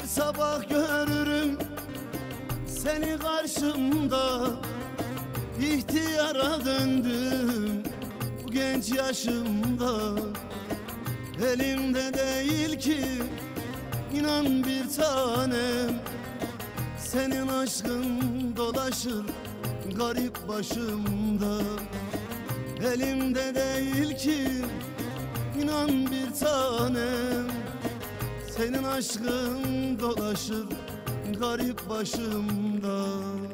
Her sabah görürüm seni karşımda, ihtiyara döndüm bu genç yaşımda. Elimde değil ki inan bir tanem, senin aşkın dolaşır garip başımda. Elimde değil ki inan bir tanem, senin aşkın dolaşır garip başımda.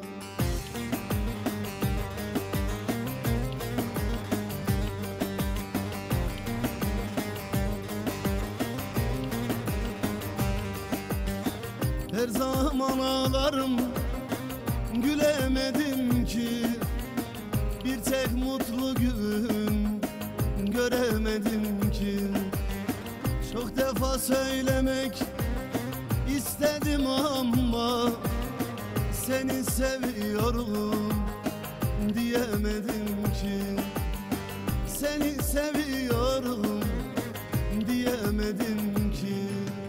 Her zaman ağlarım, gülemedim ki, bir tek mutlu gün göremedim ki. Çok defa söylemek istedim ama seni seviyorum diyemedim ki. Seni seviyorum diyemedim ki.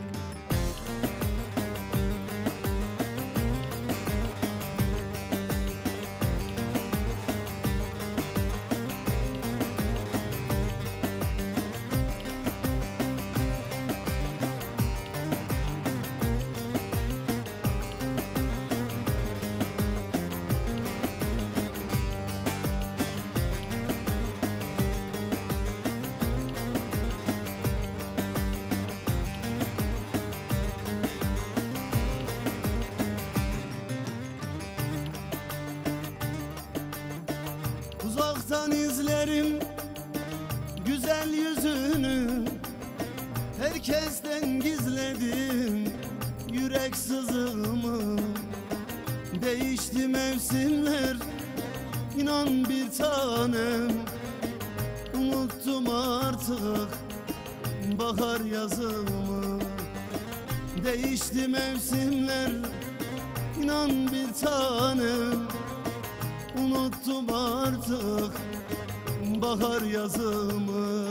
Uzaktan izlerim güzel yüzünü, herkesten gizledim yürek sızımı. Değişti mevsimler inan bir tanem, unuttum artık bahar yazımı. Değişti mevsimler inan bir tanem, unuttum artık bahar yazımı.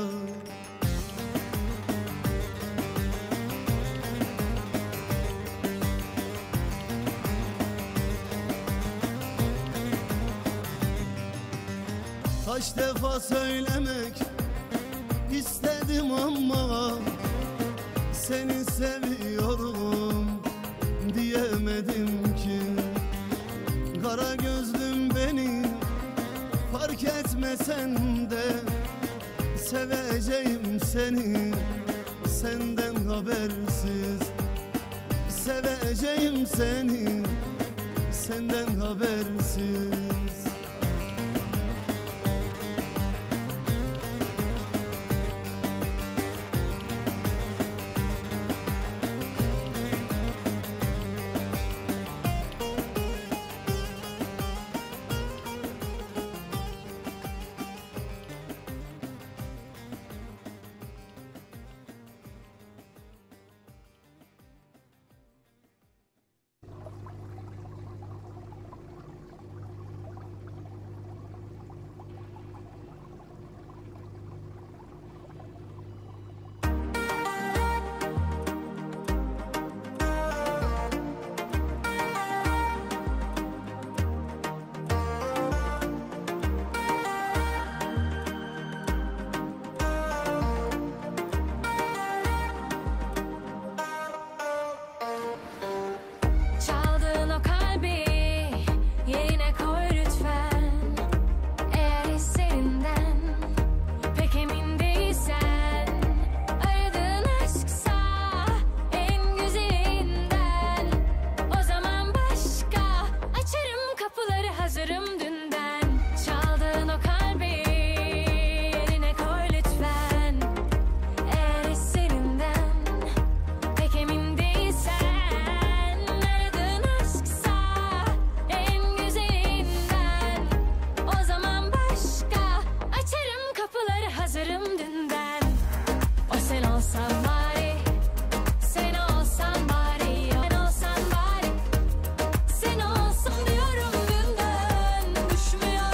Kaç defa söylemek istedim ama seni seviyorum diyemedim ki. Kara gözlüm beni fark etmesen de, seveceğim seni senden habersiz. Seveceğim seni senden habersiz.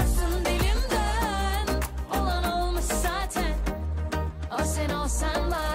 Sen olsan var.